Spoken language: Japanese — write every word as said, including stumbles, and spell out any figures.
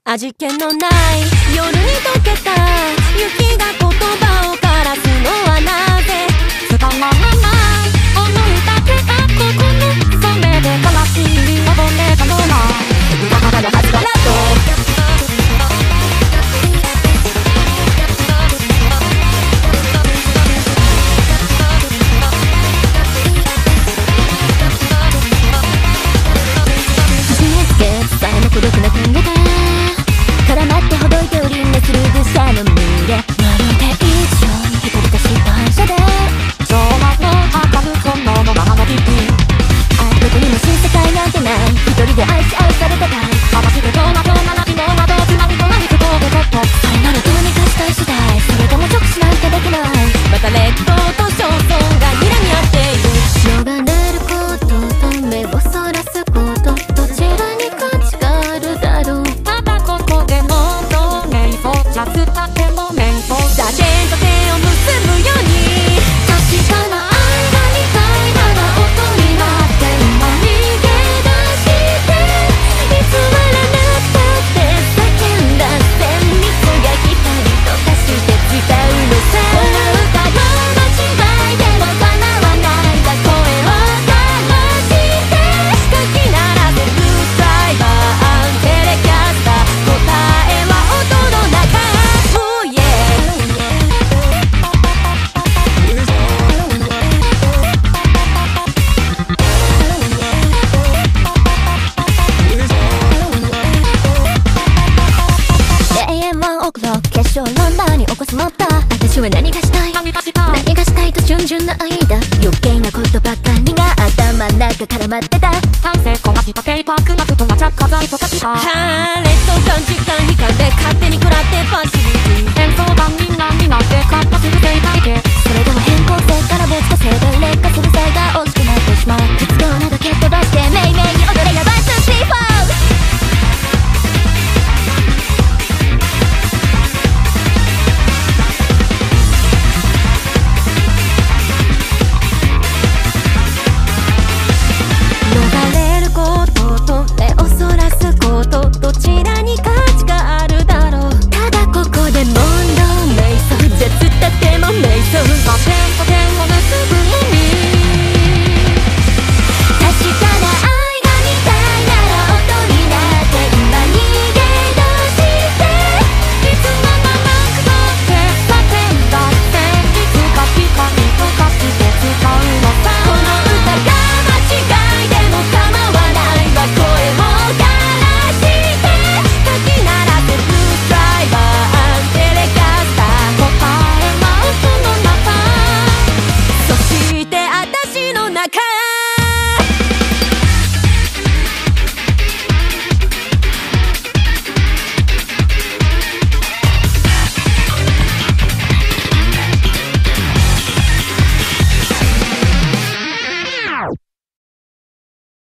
味気のない夜に溶けた雪が言葉を枯らすのはなぜ。つかまらない思いだけがここのそれで悲しみを覚えたのはだからのはずだと孤独な点が絡まってほどいておりんでする草の群れまるで一緒に光り出した反射で昭和の赤る本能のままの日々どこにも新世界なんてない一人で愛し愛されたたい幅してどんなどんな泣きの窓つまみと何とこうでとっとそれならどうにかしたい次第それでも直視なんてできないまた劣等と焦燥が睨み合っている逃れることと目をそらすことどちらに価値があるだろうただここでもどうめいそうじゃつたってもめいそうじゃ手と手を結ぶように確かな愛が見たいなら音になって今逃げ出して偽らなくたって叫んだ旋律が光と化して使うのさこの歌よ間違いでも叶わないが声を枯らしてかき鳴らせるサイバーテレキャスター答えは音の中 Oh yeah 永遠ワンオクロック決勝ランナーに起こすもった私は何がしたい何がしたいと順々な間余計なことばかりが頭の中絡まってた完成こなしたペーパークマクとなちゃ飾りとかしたはー劣等感時間にかんで勝手に食らってパシリティ演奏がみんなになってカッパする生態系それでも変更性から別化性で劣化する際が大きくなってしまう